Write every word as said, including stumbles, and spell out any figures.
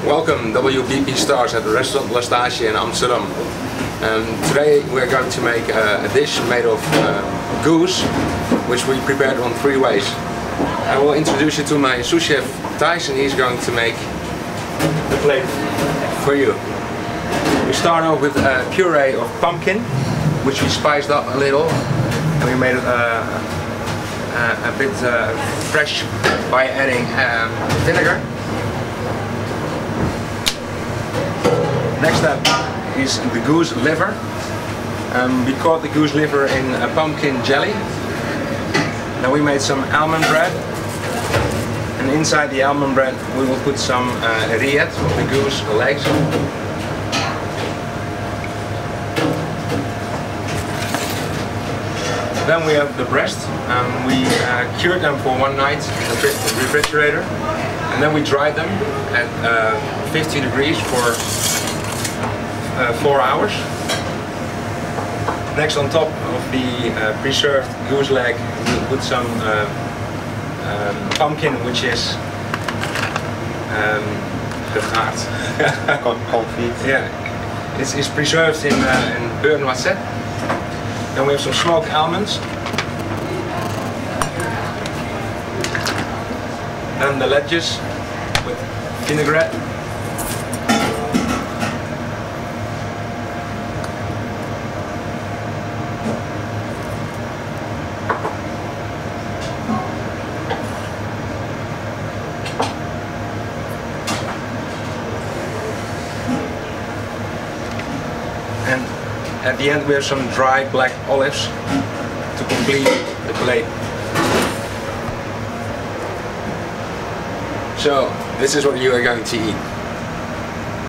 Welcome W B P stars at the restaurant Lastage in Amsterdam. Um, today we're going to make uh, a dish made of uh, goose, which we prepared on three ways. I will introduce you to my sous chef Thijs, and he's going to make the plate for you. We start off with a puree of pumpkin, which we spiced up a little, and we made it uh, uh, a bit uh, fresh by adding um, vinegar. Next up is the goose liver. Um, we caught the goose liver in a pumpkin jelly. Now we made some almond bread, and inside the almond bread we will put some uh, rillette of the goose legs. Then we have the breast. Um, we uh, cured them for one night in the refrigerator, and then we dried them at uh, fifty degrees for Uh, four hours. Next, on top of the uh, preserved goose leg, we'll put some uh, um, pumpkin, which is um, gegaard. Confit. Yeah, it's, it's preserved in, uh, in beurre noisette. Then we have some smoked almonds. And the ledges with vinaigrette. And at the end we have some dry black olives to complete the plate. So this is what you are going to eat.